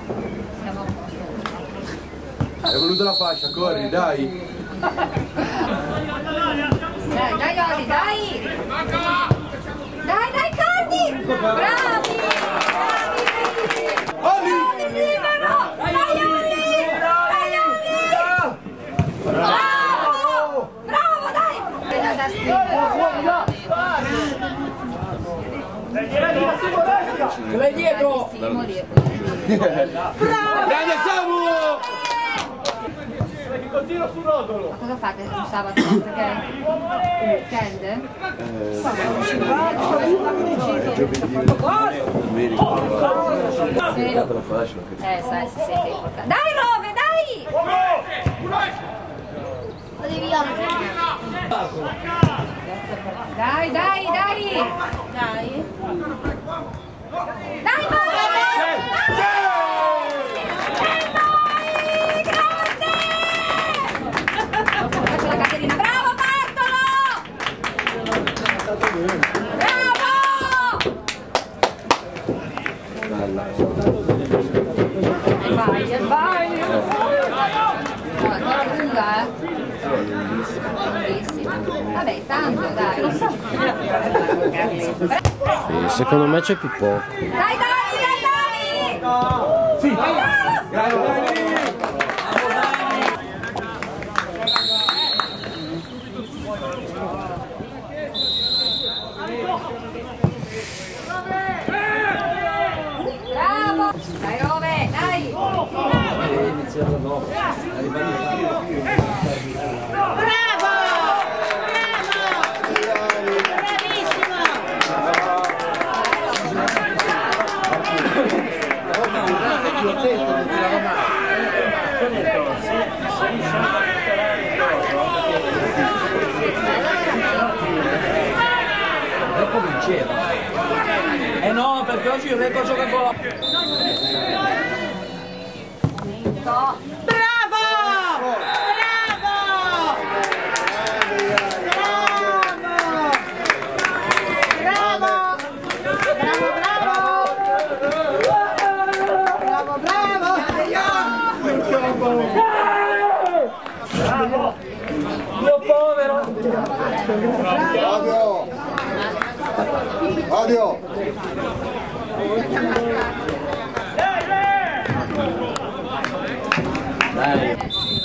Siamo a posto. È voluta la fascia, corri, dai! Dai, Oli, dai! Dai, Cardi! Bravi! Oli, libero! Dai, Oli! Dai, Oli! Bravo! Bravo, dai! Vai dietro! Grande Samu! Continua sul rotolo! Ma cosa fate un sabato? Perché? Weekend? Sai, si sente importante. Dai, Rove, dai! Dai, dai, dai! Dai! Dai, faccio la Caterina, bravo Bartolo! Bravo! Vai! No, è ancora lunga, Bellissima. Vabbè, tanto, dai. Secondo me c'è più poco. Dai, dai! Sì! Bravo! Dai, Rove, dai! Recco vinceva. No, perché oggi il Recco gioca con la... No. Mio povero! Odio! Dai!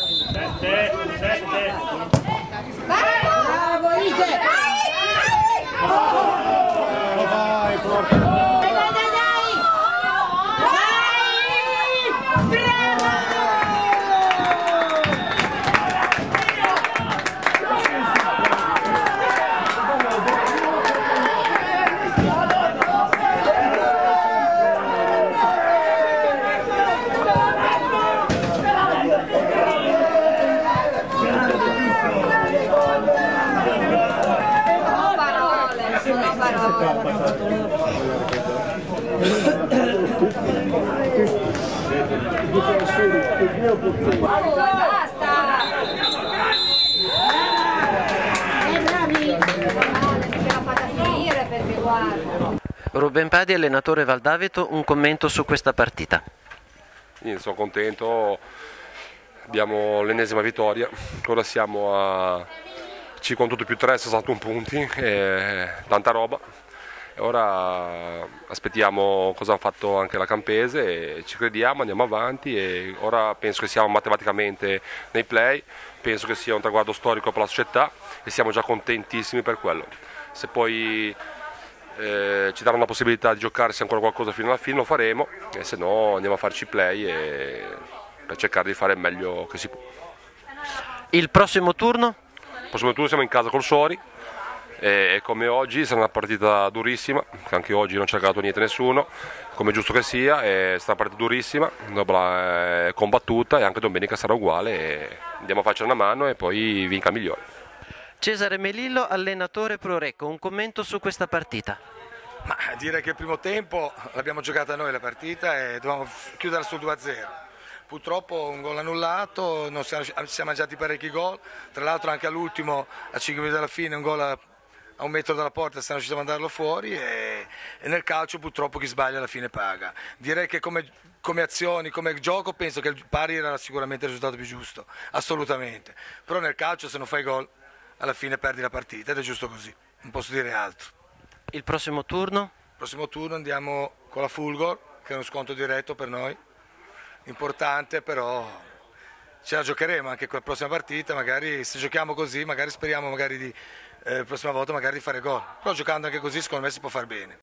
Bravo, Ise! Vai, porca! Basta! Bravi! L'abbiamo fatta finire perché guarda. Ruben Padi, allenatore Valdaveto, un commento su questa partita. Sono contento, abbiamo l'ennesima vittoria, ora siamo a 58+3, 61 punti, tanta roba. Ora aspettiamo cosa ha fatto anche la Campese, e ci crediamo, andiamo avanti e ora penso che siamo matematicamente nei play, penso che sia un traguardo storico per la società e siamo già contentissimi per quello. Se poi ci daranno la possibilità di giocarsi ancora qualcosa fino alla fine lo faremo, e se no andiamo a farci play per cercare di fare il meglio che si può. Il prossimo turno? Il prossimo turno siamo in casa col Sori. E come oggi sarà una partita durissima, anche oggi non ci ha giocato niente nessuno, come giusto che sia, sarà una partita durissima, combattuta, e anche domenica sarà uguale, e andiamo a farci una mano e poi vinca il migliore. Cesare Melillo, allenatore Pro Recco, un commento su questa partita. Ma dire che il primo tempo l'abbiamo giocata noi la partita e dovevamo chiudere sul 2-0. Purtroppo un gol annullato, non siamo mangiati parecchi gol, tra l'altro anche all'ultimo, a 5 minuti dalla fine, un gol a 1 metro dalla porta stanno riusciti a mandarlo fuori e nel calcio purtroppo chi sbaglia alla fine paga. Direi che come azioni, come gioco penso che il pari era sicuramente il risultato più giusto, assolutamente, però nel calcio se non fai gol alla fine perdi la partita ed è giusto così, non posso dire altro. Il prossimo turno? Il prossimo turno andiamo con la Fulgor, che è uno scontro diretto per noi, importante, però ce la giocheremo anche con la prossima partita, magari se giochiamo così, magari speriamo magari la prossima volta magari di fare gol, però giocando anche così secondo me si può far bene.